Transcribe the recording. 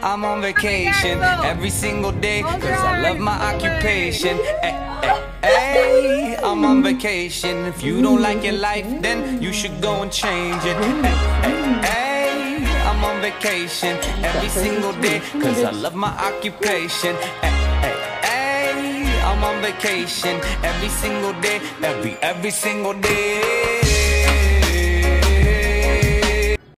I'm on vacation every single day, cause I love my occupation. Hey, I'm on vacation. If you don't like your life, then you should go and change it. Hey, I'm on vacation every single day, cause I love my occupation. Hey, I'm on vacation every single day, every single day.